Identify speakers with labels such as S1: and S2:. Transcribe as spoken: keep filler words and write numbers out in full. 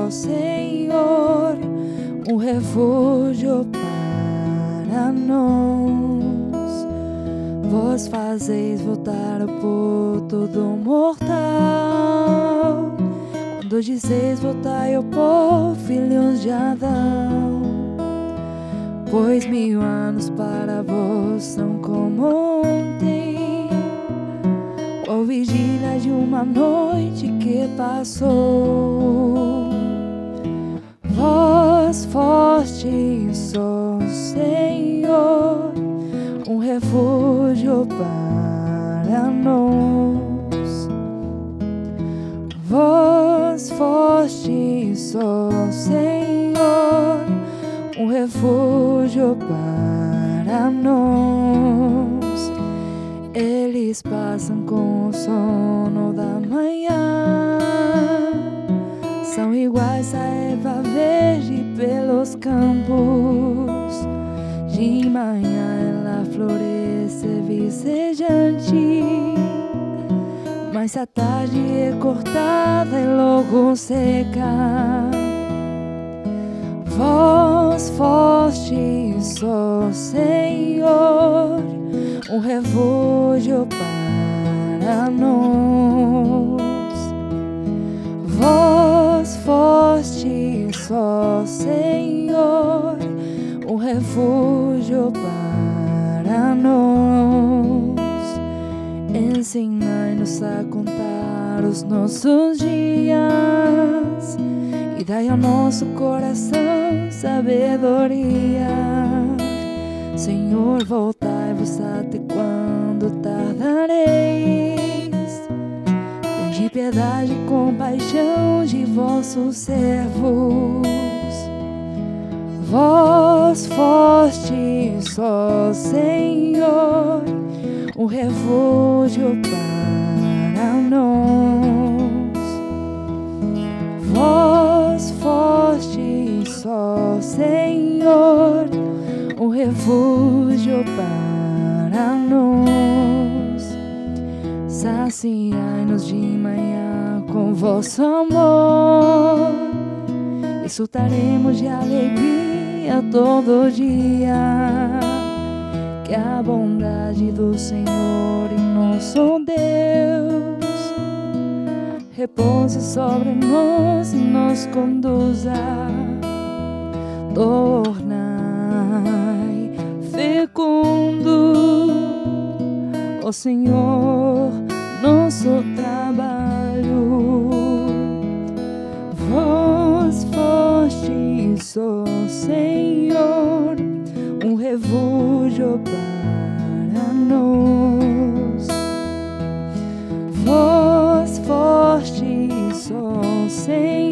S1: só, Senhor, um refúgio para nós. Vós fazeis voltar o poto do mortal, quando dizeis voltai ao povo, filhos de Adão. Pois mil anos para vós são como ontem, qual vigília de uma noite que passou. Vós fostes só, Senhor, um refúgio para nós. Vós fostes só, Senhor, um refúgio para nós. Eles passam com o sono da manhã, são iguais à erva verde pelos campos. De manhã ela floresce vicejante, mas à tarde é cortada e logo seca. Vós fostes só, Senhor, um refúgio para nós. Vós fostes só, Senhor, um refúgio para nós. Ensinai-nos a contar os nossos dias e dai ao nosso coração sabedoria. Senhor, voltai-vos, até quando tardareis? Tende piedade e compaixão de vossos servos. Vós fostes só, Senhor, um refúgio para nós. Vós fostes só, Senhor, um refúgio para nós. Saciai-nos de manhã com vosso amor, exultaremos de alegria todo dia. Que a bondade do Senhor e nosso Deus repouse sobre nós e nos conduza. Tornai fecundo, ó Senhor, nosso trabalho. Vós fostes, ó Senhor, um refúgio para nós. Vós fostes, ó Senhor,